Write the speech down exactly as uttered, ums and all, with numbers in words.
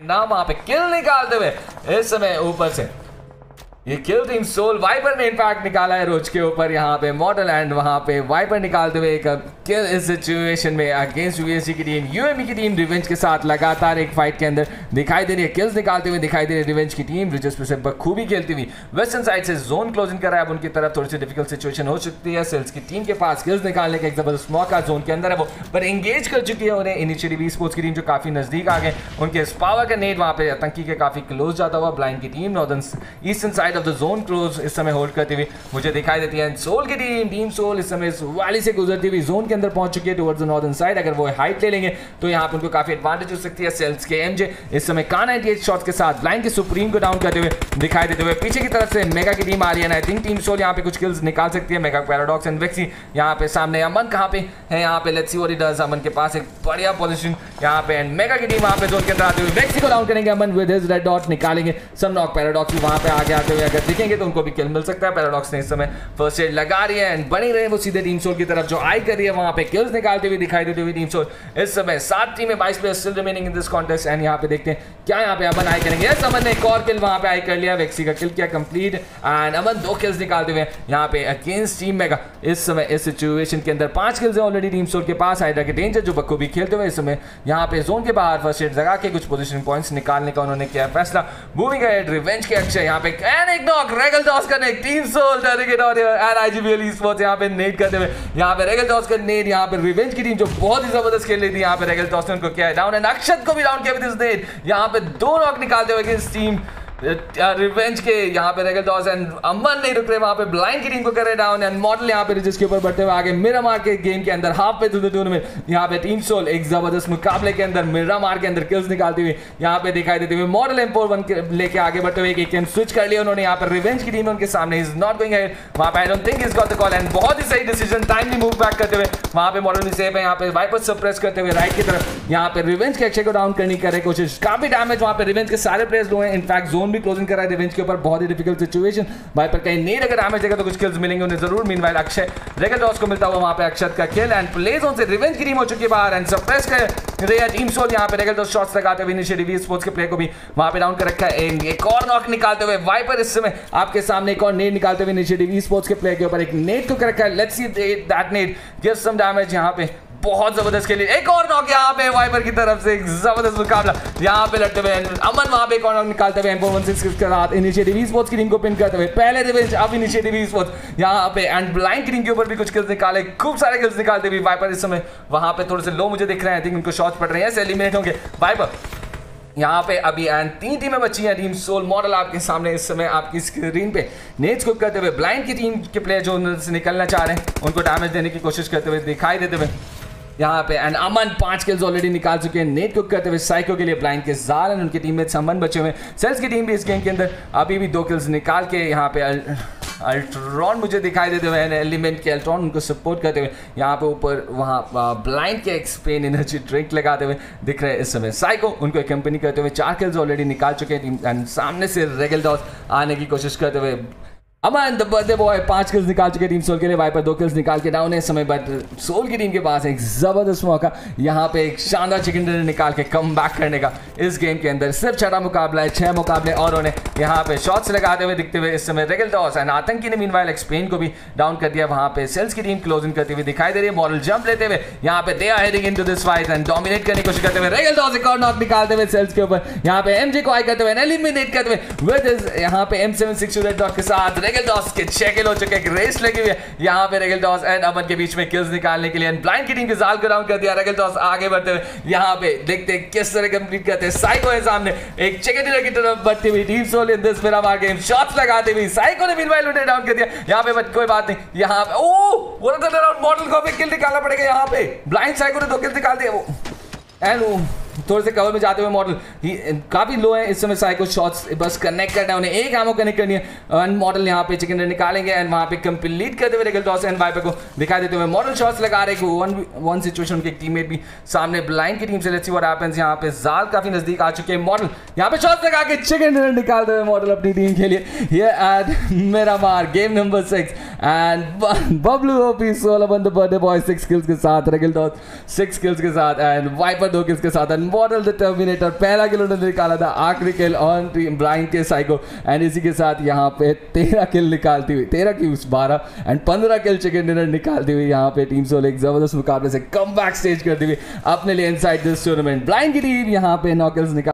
नाम वहां पे किल निकालते हुए इस समय ऊपर से ये किल टीम सोल वाइपर ने इनफैक्ट निकाला है रोज के ऊपर यहाँ पे मॉडल एंड वहाँ पे वाइपर निकालते हुए एक किल इस सिचुएशन में अगेंस्ट यूएसजी की टीम यूएमई की टीम रिवेंज के साथ लगातार एक फाइट के अंदर दिखाई दे रही है। किल्स निकालते हुए दिखाई दे रही है रिवेंज की टीम रिजर्स पे से बखूबी खेलती हुई वेस्टर्न साइड से जोन क्लोजिंग कर रहा है। अब उनकी तरफ थोड़ी सी डिफिकल्ट सिचुएशन हो चुकी है। सेल्स की टीम के पास किल्स निकालने का एक जबरदस्त मौका जोन के अंदर है वो पर एंगेज कर चुकी है उन्हें इनिशिएटिव स्पोर्ट्स की टीम जो काफी नजदीक आ गए। उनके पावर का नेट वहाँ पे आतंकी के काफी क्लोज जाता हुआ ब्लाइंड की team northern eastern side of the zone close इस समय होल्ड करती हुई मुझे दिखाई देती है। सोल की टीम टीम सोल इस समय इस वैली से गुजरती हुई जोन के अंदर पहुंच चुकी है टुवर्ड्स द नॉर्दर्न साइड। अगर वो हाइट ले लेंगे तो यहाँ पर उनको काफी एडवांटेज हो सकती है। सेल्स के एमजे इस समय का अट्ठानवे शॉट्स के साथ ब्लाइंड के सुप्रीम को डाउन करते हुए दिखाई देते हुए पीछे की तरफ से मेगा की टीम आ रही है। आई थिंक टीम सोल यहाँ पे कुछ किल्स निकाल सकती है। मेगा पैराडॉक्स एंड वेक्सी यहाँ पे सामने। अमन कहाँ पे है यहाँ पे let's see what he does. Aman के पास एक बढ़िया पोजीशन यहाँ पे एंड मेगा की टीम वहाँ पे जोन के अंदर आते हुए वेक्सी को डाउन करेंगे। Aman with his red dot निकालेंगे सम नॉक। पैराडॉक्स वहाँ पे आगे आते हुए अगर दिखेंगे तो उनको भी किल मिल सकता है। पैराडॉक्स ने इस समय फर्स्ट एड लगा रही है एंड बनी रहे वो सीधे टीम सोल की तरफ जो आई कर रही है वहां पे किल्स निकालते हुए दिखाई देती हुई टीम सोल। इस समय सात टीमें बाईस players still remaining in this contest and यहां पे देखते हैं क्या यहां पे अमन आई करेंगे। यस अमन ने एक और किल वहां पे आई कर लिया। वेक्सी का किल किया कंप्लीट एंड अमन दो किल्स निकालते हुए यहां पे अगेंस्ट टीम मेगा इस समय इस सिचुएशन के अंदर पांच किल्स है ऑलरेडी टीम सोल के पास। हाइड्रा के डेंजर जो बखूबी खेलते हुए इस समय यहां पे जोन के बाहर फर्स्ट एड लगा के कुछ पोजीशन पॉइंट्स निकालने का उन्होंने किया फैसला। मूविंग अहेड रिवेंज के अक्षय यहां पे एंड एक नॉक रेगल टॉस करने टीम सोल टर्निंग और एंड आईजीबीएल स्पोर्ट्स यहाँ पे नेट करते हुए यहाँ पे रेगल टॉस का नेट यहाँ पे रिवेंज की टीम जो बहुत ही जबरदस्त खेल रही थी यहाँ पे रेगल टॉस ने उनको किया है डाउन एंड अक्षत को भी डाउन किया विद दिस नेट यहाँ पे दो नॉक निकालते हुए अगेंस्ट टीम रिवेंज के यहाँ पे रेगल टॉस एंड अमन नहीं रुक रहे वहाँ पे ब्लाइंड की टीम को कर रहे डाउन एंड मॉडल यहाँ पे रिजर्स के ऊपर बढ़ते हुए आगे मिरा मार के गेम के अंदर हाफ पे टू में यहाँ पे टीम सोल एक जबरदस्त मुकाबले के अंदर मिरा मार के अंदर किल्स निकालते हुए यहाँ पे दिखाई देते हुए मॉडल एम फोर वन लेके आगे बढ़ते हुए एक गेम स्विच कर लिया उन्होंने। यहाँ पे रिवेंज की टीम उनके सामने इज नॉट गोइंग अहेड वहाँ पे I don't think is got the call and बहुत ही सही डिसीजन टाइमली मूव बैक करते हुए वहाँ पे मॉडल भी सेफ है। यहाँ पे वाइपर सप्रेस करते हुए राइट की तरफ यहाँ पे रिवेंज के अक्षय को डाउन करने की कर रहे कोशिश काफी डैमेज वहाँ पे रिवेंज के सारे प्लेयर्स लो हैं। इनफैक्ट जोन भी क्लोजिंग कर रहा है रिवेंज के ऊपर बहुत ही डिफिकल्ट सिचुएशन वाइपर कहीं नहीं अगर डैमेज देगा तो कुछ किल्स मिलेंगे उन्हें जरूर। मीनवाइल अक्षय रेगल टॉस को मिलता हुआ वहां पे अक्षत का किल एंड प्ले जोन से रिवेंज की टीम हो चुकी है बाहर एंड सप्रेस कर रही है टीम सोल। यहां पे रेगल टॉस शॉट्स लगाते हुए इनिशिएटिव स्पोर्ट्स के प्लेयर को भी वहां पे डाउन कर रखा है। एक और नॉक निकालते हुए वाइपर इस समय आपके सामने एक और नेट निकालते हुए इनिशिएटिव स्पोर्ट्स के प्लेयर के ऊपर एक नेट को कर रखा है। Let's see that Net gives some damage. यहां पे बहुत जबरदस्त खेली एक और नॉक यहाँ पे वाइपर की तरफ से एक जबरदस्त मुकाबला यहाँ पे लड़ते हुए अमन वहां पे एक और नॉक निकालते हुए एम फोर वन सिक्स के साथ इनिशिएटिव स्पोर्ट्स की टीम को पिन करते हुए पहले रिवेंज अब इनिशिएटिव स्पोर्ट्स यहाँ पे एंड ब्लाइंड की टीम के ऊपर भी कुछ किल्स निकाले खूब सारे किल्स निकालते हुए वाइपर इस समय वहां पे थोड़े से लो मुझे दिख रहे हैं। आई थिंक उनको शॉट्स पड़ रहे हैं एलिमिनेट होंगे वाइपर यहाँ पे अभी एंड तीन टीमें बची हैं। टीम सोल मॉडल आपके सामने इस समय आपकी स्क्रीन पे नेट्स को करते हुए ब्लाइंड की टीम के प्लेयर जो से निकलना चाह रहे हैं उनको डैमेज देने की कोशिश करते हुए दिखाई देते हुए यहाँ पे एंड अमन पांच किल्स ऑलरेडी निकाल चुके हैं नेट कुक करते हुए साइको के लिए ब्लाइंड के जार एंड उनके टीममेट्स अमन बचे हुए। सेल्स की टीम भी इस गेम के अंदर अभी भी दो किल्स निकाल के यहाँ पे अल्ट्रॉन मुझे दिखाई देते हुए एलिमेंट के अल्ट्रॉन उनको सपोर्ट करते हुए यहाँ पे ऊपर वहाँ ब्लाइंड के एक्सपेन एनर्जी ड्रिंक लगाते हुए दिख रहे हैं इस समय। साइको उनको कंपनी करते हुए चार किल्स ऑलरेडी निकाल चुके हैं एंड सामने से रेगल टॉस आने की कोशिश करते हुए अमन द बर्थडे बॉय पांच किल्स निकाल चुके टीम सोल के लिए। वाइपर दो किल्स निकाल के डाउन है इस समय बट सोल की टीम के पास एक जबरदस्त मौका यहाँ पे एक शानदार चिकन डिनर निकाल के कम बैक करने का इस गेम के अंदर। सिर्फ छठा मुकाबला है छह मुकाबले और उन्हें यहाँ पे शॉट्स लगाते हुए दिखते हुए इस समय रेगल टॉस एंड आतंकी ने मीनवाइल एक्सपेन को भी डाउन कर दिया। वहाँ पे सेल्स की टीम क्लोजिंग करती हुई दिखाई दे रही है। मॉडल जंप लेते हुए यहाँ पे they are heading into this fight and dominate करने की कोशिश करते हुए रेगल टॉस एक और नॉक निकालते हुए सेल्स के ऊपर यहाँ पे एमजे को आई करते हुए एलिमिनेट करते हुए विद यहाँ पे M seven six red dot के साथ रेगल टॉस के छह किल हो चुके हैं। रेस लगी हुई है यहाँ पे रेगल टॉस एंड अमन के बीच में किल्स निकालने के लिए ब्लाइंड की टीम के जाल को डाउन कर दिया। रेगल टॉस आगे बढ़ते हुए यहाँ पे देखते हैं किस तरह कंप्लीट करते हैं। साइको है सामने एक चिकन डिनर की तरफ बढ़ती हुई team Soul in this Miramar game shots लगाते हुए साइको ने मीनवाइल उन्हें डाउन कर दिया यहाँ पे बट कोई बात नहीं। यहाँ पे ओह वो मॉडल को भी किल निकालना पड़ेगा। यहाँ पे ब्लाइंड साइको ने दो किल निकाल दिया वो एंड थोड़े से कवर में जाते हुए मॉडल काफी लो है इस समय। साइको शॉट्स बस कनेक्ट करना है उन्हें एक एमो कनेक्ट करनी है एंड मॉडल यहाँ पे चिकन निकालेंगे एंड वहाँ पे कंप्लीट करते हुए रेगल टॉस एंड वाइपर को दिखाई देते हुए मॉडल शॉट्स लगा रहे हैं वन वन सिचुएशन के टीममेट भी सामने ब्लाइंड की टीम से। Let's see what happens. यहाँ पे जाल काफी नजदीक आ चुके हैं। मॉडल यहाँ पे शॉट्स लगा के चिकन निकालते हुए मॉडल अपनी टीम के लिए ये एड मेरा मार game number six and Bablu OP सोलह बंद बर्थडे बॉय सिक्स किल्स के साथ, रगिल डॉट सिक्स किल्स के साथ एंड वाइपर दो किल्स के साथ एंड मॉडल द टर्मिनेटर पहला किल उन्होंने निकाला था, आखिरी किल ऑन टीम ब्लाइंड के साइको एंड इसी के साथ यहाँ पे तेरह किल निकालती हुई, तेरह की उस बारह एंड पंद्रह किल चिकन डिनर निकालती हुई यहाँ पे टीम सोल एक जबरदस्त मुकाबले से कम बैक स्टेज करती हुई अपने लिए इनसाइड दिस टूर्नामेंट। ब्लाइंड की टीम यहाँ पे नौ किल्स निकाल